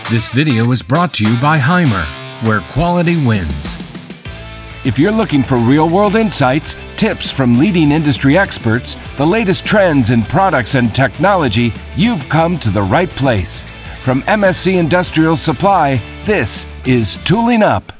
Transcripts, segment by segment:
This video is brought to you by Haimer, where quality wins. If you're looking for real-world insights, tips from leading industry experts, the latest trends in products and technology, you've come to the right place. From MSC Industrial Supply, this is Tooling Up.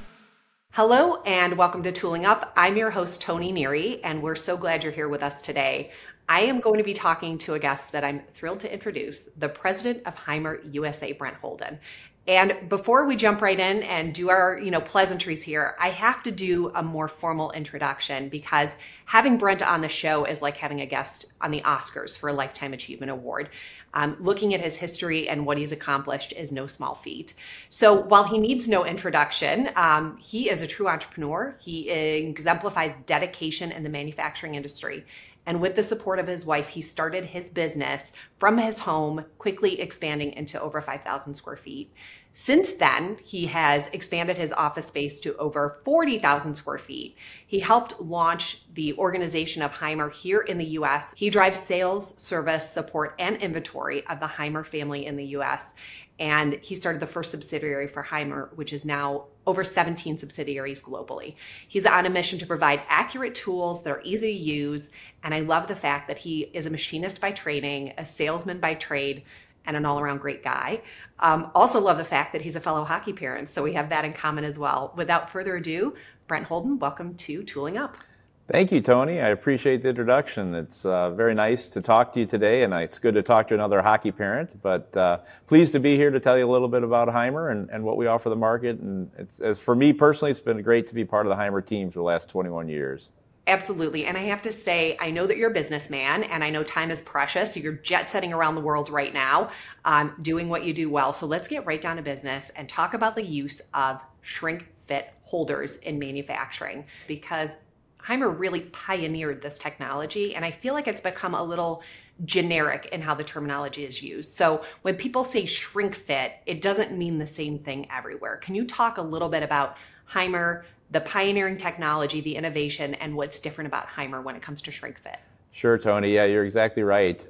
Hello and welcome to Tooling Up. I'm your host, Toni Neary, and we're so glad you're here with us today. I am going to be talking to a guest that I'm thrilled to introduce, the president of Haimer USA, Brendt Holden. And before we jump right in and do our, pleasantries here, I have to do a more formal introduction because having Brendt on the show is like having a guest on the Oscars for a Lifetime Achievement Award. Looking at his history and what he's accomplished is no small feat. So while he needs no introduction, he is a true entrepreneur. He exemplifies dedication in the manufacturing industry. And with the support of his wife, he started his business from his home, quickly expanding into over 5,000 square feet. Since then, he has expanded his office space to over 40,000 square feet. He helped launch the organization of Haimer here in the US. He drives sales, service, support, and inventory of the Haimer family in the US. And he started the first subsidiary for Haimer, which is now over 17 subsidiaries globally. He's on a mission to provide accurate tools that are easy to use. And I love the fact that he is a machinist by training, a salesman by trade, and an all-around great guy. Also love the fact that he's a fellow hockey parent, so we have that in common as well. Without further ado, Brendt Holden, welcome to Tooling Up. Thank you, Toni. I appreciate the introduction. It's very nice to talk to you today, and it's good to talk to another hockey parent, but pleased to be here to tell you a little bit about Haimer and what we offer the market. And as for me personally, it's been great to be part of the Haimer team for the last 21 years. Absolutely. And I have to say, I know that you're a businessman and I know time is precious. So you're jet setting around the world right now, doing what you do well. So let's get right down to business and talk about the use of shrink fit holders in manufacturing, because Haimer really pioneered this technology. And I feel like it's become a little generic in how the terminology is used. So when people say shrink fit, it doesn't mean the same thing everywhere. Can you talk a little bit about Haimer, the pioneering technology, the innovation, and what's different about Haimer when it comes to shrink fit? Sure, Toni. Yeah, you're exactly right.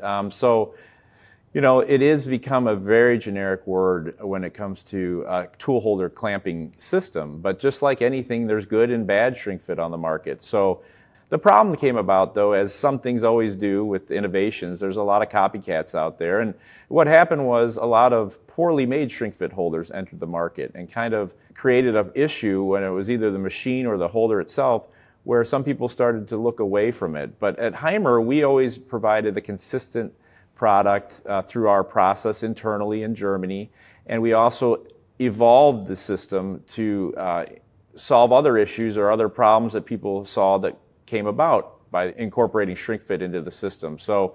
It has become a very generic word when it comes to tool holder clamping system. But just like anything, there's good and bad shrink fit on the market. So the problem came about, though, as some things always do with innovations. There's a lot of copycats out there. And what happened was a lot of poorly made shrink fit holders entered the market and kind of created an issue when it was either the machine or the holder itself, where some people started to look away from it. But at Haimer, we always provided a consistent product through our process internally in Germany. And we also evolved the system to solve other issues or other problems that people saw that came about by incorporating shrink fit into the system. So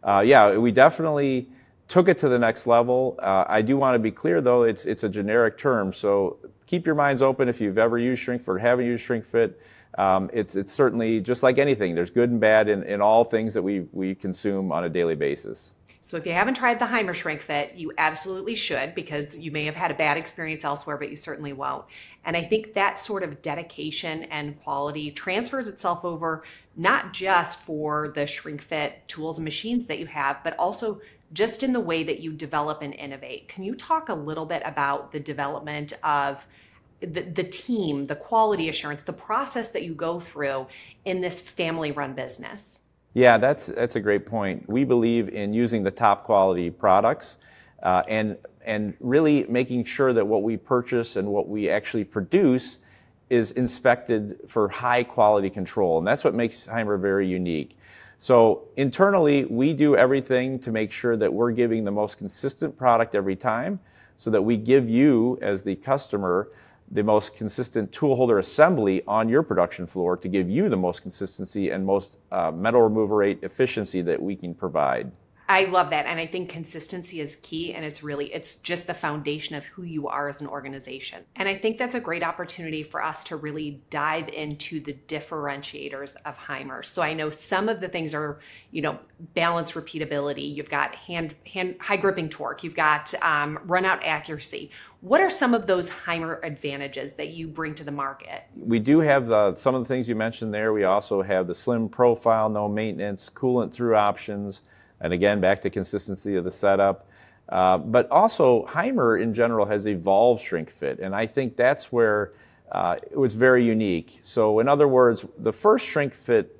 we definitely took it to the next level. I do want to be clear, though, it's a generic term. So keep your minds open if you've ever used shrink fit or haven't used shrink fit. It's certainly just like anything. There's good and bad in all things that we consume on a daily basis. So if you haven't tried the Haimer shrink fit, you absolutely should, because you may have had a bad experience elsewhere, but you certainly won't. And I think that sort of dedication and quality transfers itself over not just for the shrink fit tools and machines that you have, but also just in the way that you develop and innovate. Can you talk a little bit about the development of the team, the quality assurance, the process that you go through in this family-run business? Yeah, that's a great point. We believe in using the top quality products and really making sure that what we purchase and what we actually produce is inspected for high quality control. And that's what makes Haimer very unique. So internally, we do everything to make sure that we're giving the most consistent product every time, so that we give you, as the customer, the most consistent tool holder assembly on your production floor to give you the most consistency and most metal removal rate efficiency that we can provide. I love that. And I think consistency is key. And it's just the foundation of who you are as an organization. And I think that's a great opportunity for us to really dive into the differentiators of Haimer. So I know some of the things are, balance repeatability. You've got hand high gripping torque. You've got run out accuracy. What are some of those Haimer advantages that you bring to the market? We do have some of the things you mentioned there. We also have the slim profile, no maintenance, coolant through options. And again, back to consistency of the setup. But also, Haimer in general has evolved shrink fit, and I think that's where it was very unique. So in other words, the first shrink fit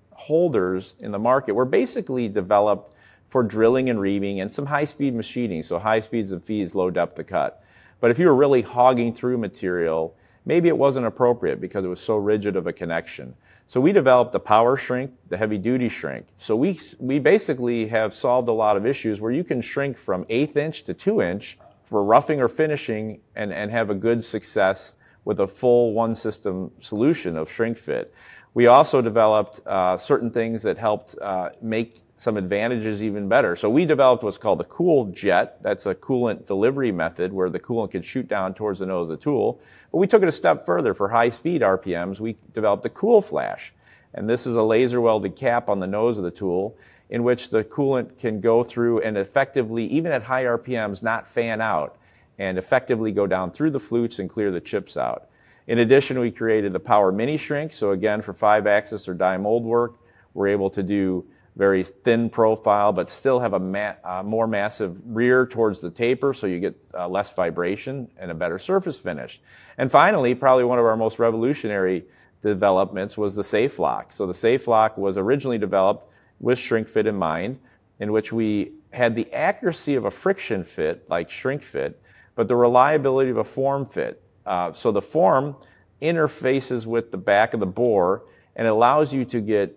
holders in the market were basically developed for drilling and reaming and some high-speed machining, so high speeds and feeds, low depth of cut. But if you were really hogging through material, maybe it wasn't appropriate because it was so rigid of a connection. So we developed the power shrink, the heavy-duty shrink. So we basically have solved a lot of issues where you can shrink from 1/8 inch to 2 inch for roughing or finishing and have a good success with a full one-system solution of shrink fit. We also developed certain things that helped make some advantages even better. So we developed what's called the cool jet. That's a coolant delivery method where the coolant can shoot down towards the nose of the tool. But we took it a step further. For high-speed RPMs, we developed the cool flash. And this is a laser welded cap on the nose of the tool in which the coolant can go through and effectively, even at high RPMs, not fan out and effectively go down through the flutes and clear the chips out. In addition, we created the power mini shrink. So again, for 5-axis or die mold work, we're able to do very thin profile, but still have a more massive rear towards the taper, so you get less vibration and a better surface finish. And finally, probably one of our most revolutionary developments was the safe lock. So the safe lock was originally developed with shrink fit in mind, in which we had the accuracy of a friction fit, like shrink fit, but the reliability of a form fit. So the form interfaces with the back of the bore and allows you to get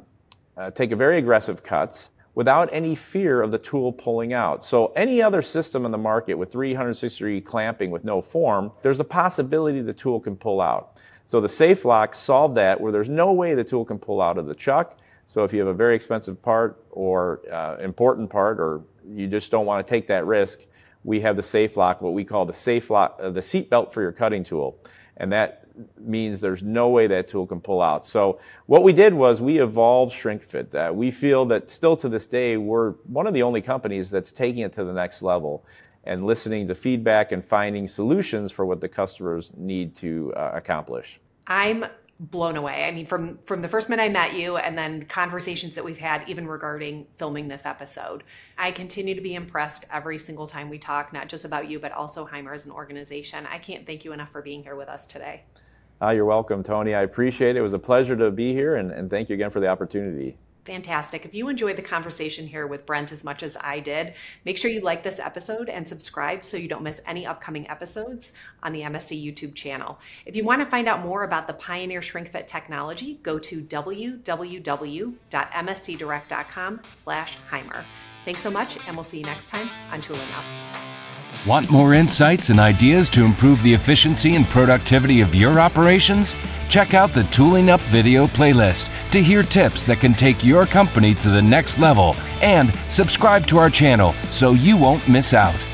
take a very aggressive cuts without any fear of the tool pulling out. So any other system in the market with 360-degree clamping with no form, there's a possibility the tool can pull out. So the safe lock solved that where there's no way the tool can pull out of the chuck. So if you have a very expensive part or important part, or you just don't want to take that risk, we have the safe lock, what we call the safe lock, the seat belt for your cutting tool. And that means there's no way that tool can pull out. So what we did was we evolved shrink fit. We feel that still to this day, we're one of the only companies that's taking it to the next level and listening to feedback and finding solutions for what the customers need to accomplish. I'm blown away. I mean, from the first minute I met you and then conversations that we've had even regarding filming this episode, I continue to be impressed every single time we talk, not just about you, but also Haimer as an organization. I can't thank you enough for being here with us today. You're welcome, Toni. I appreciate it. It was a pleasure to be here, and thank you again for the opportunity. Fantastic. If you enjoyed the conversation here with Brendt as much as I did, make sure you like this episode and subscribe so you don't miss any upcoming episodes on the MSC YouTube channel. If you want to find out more about the Pioneer Shrink Fit technology, go to www.mscdirect.com/Haimer. Thanks so much, and we'll see you next time on Tooling Up. Want more insights and ideas to improve the efficiency and productivity of your operations? Check out the Tooling Up video playlist to hear tips that can take your company to the next level, and subscribe to our channel so you won't miss out.